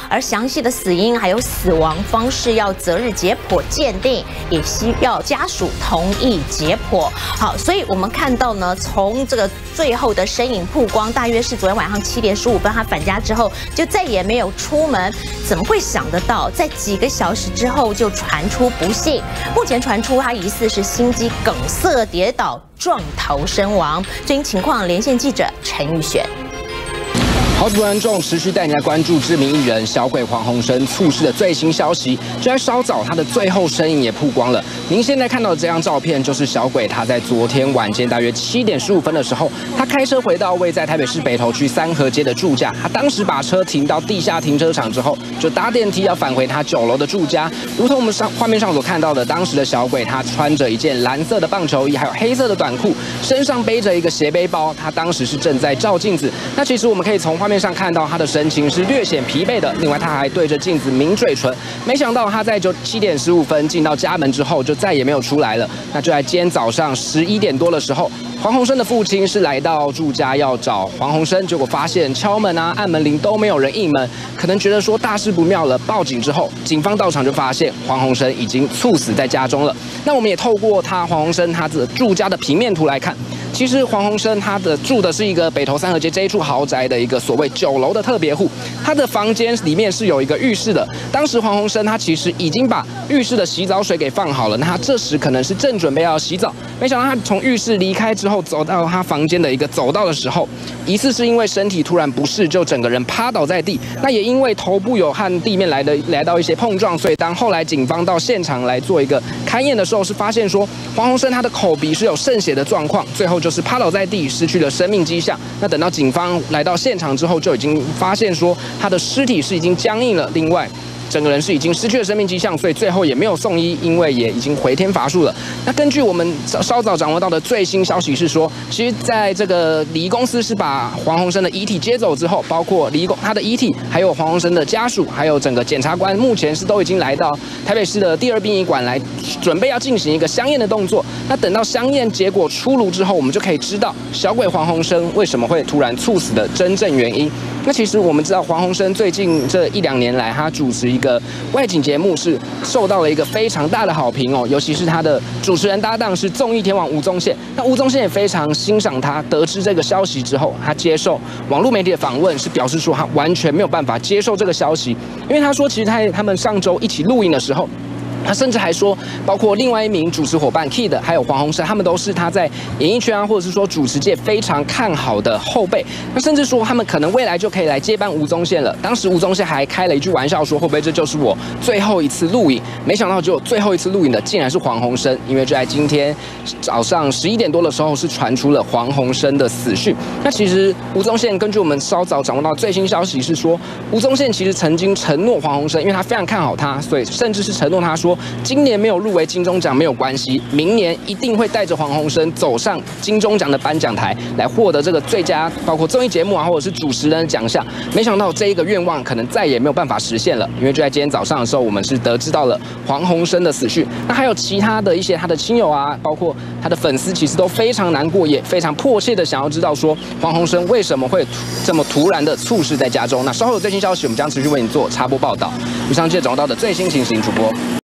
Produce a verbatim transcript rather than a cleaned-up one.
而详细的死因还有死亡方式要择日解剖鉴定，也需要家属同意解剖。好，所以我们看到呢，从这个最后的身影曝光，大约是昨天晚上七点十五分，他返家之后就再也没有出门。怎么会想得到，在几个小时之后就传出不幸？目前传出他疑似是心肌梗塞跌倒撞头身亡。最新情况，连线记者陈玉璇。 好主观众持续带你来关注知名艺人小鬼黄鸿升猝逝的最新消息。就在稍早，他的最后身影也曝光了。您现在看到的这张照片，就是小鬼他在昨天晚间大约七点十五分的时候，他开车回到位在台北市北投区三和街的住家。他当时把车停到地下停车场之后，就搭电梯要返回他九楼的住家。如同我们上画面上所看到的，当时的小鬼他穿着一件蓝色的棒球衣，还有黑色的短裤，身上背着一个斜背包。他当时是正在照镜子。那其实我们可以从画面上看到他的神情是略显疲惫的，另外他还对着镜子抿嘴唇。没想到他在就七点十五分进到家门之后，就再也没有出来了。那就在今天早上十一点多的时候，黄鸿升的父亲是来到住家要找黄鸿升，结果发现敲门啊、按门铃都没有人应门，可能觉得说大事不妙了，报警之后，警方到场就发现黄鸿升已经猝死在家中了。那我们也透过他黄鸿升他的住家的平面图来看。其实黄鸿升他的住的是一个北投三和街这一处豪宅的一个所谓九楼的特别户，他的房间里面是有一个浴室的。当时黄鸿升他其实已经把浴室的洗澡水给放好了，那他这时可能是正准备要洗澡，没想到他从浴室离开之后，走到他房间的一个走道的时候，疑似是因为身体突然不适，就整个人趴倒在地。那也因为头部有和地面来的来到一些碰撞，所以当后来警方到现场来做一个勘验的时候，是发现说黄鸿升他的口鼻是有渗血的状况，最后就是趴倒在地，失去了生命迹象。那等到警方来到现场之后，就已经发现说他的尸体是已经僵硬了。另外，整个人是已经失去了生命迹象，所以最后也没有送医，因为也已经回天乏术了。那根据我们稍早掌握到的最新消息是说，其实在这个礼仪公司是把黄鸿升的遗体接走之后，包括礼仪公他的遗体，还有黄鸿升的家属，还有整个检察官，目前是都已经来到台北市的第二殡仪馆来准备要进行一个相验的动作。那等到相验结果出炉之后，我们就可以知道小鬼黄鸿升为什么会突然猝死的真正原因。那其实我们知道黄鸿升最近这一两年来，他主持一个外景节目是受到了一个非常大的好评哦，尤其是他的主持人搭档是综艺天王吴宗宪。那吴宗宪也非常欣赏他，得知这个消息之后，他接受网络媒体的访问，是表示说他完全没有办法接受这个消息，因为他说其实他他们上周一起录影的时候。他甚至还说，包括另外一名主持伙伴 Kid， 还有黄鸿升，他们都是他在演艺圈啊，或者是说主持界非常看好的后辈。那甚至说他们可能未来就可以来接班吴宗宪了。当时吴宗宪还开了一句玩笑说，会不会这就是我最后一次录影？没想到只有最后一次录影的竟然是黄鸿升，因为就在今天早上十一点多的时候，是传出了黄鸿升的死讯。那其实吴宗宪根据我们稍早掌握到最新消息是说，吴宗宪其实曾经承诺黄鸿升，因为他非常看好他，所以甚至是承诺他说。今年没有入围金钟奖没有关系，明年一定会带着黄鸿升走上金钟奖的颁奖台，来获得这个最佳包括综艺节目啊，或者是主持人的奖项。没想到这一个愿望可能再也没有办法实现了，因为就在今天早上的时候，我们是得知到了黄鸿升的死讯。那还有其他的一些他的亲友啊，包括他的粉丝，其实都非常难过，也非常迫切的想要知道说黄鸿升为什么会这么突然的猝逝在家中。那稍后有最新消息，我们将持续为你做插播报道。以上记者掌握到的最新情形，主播。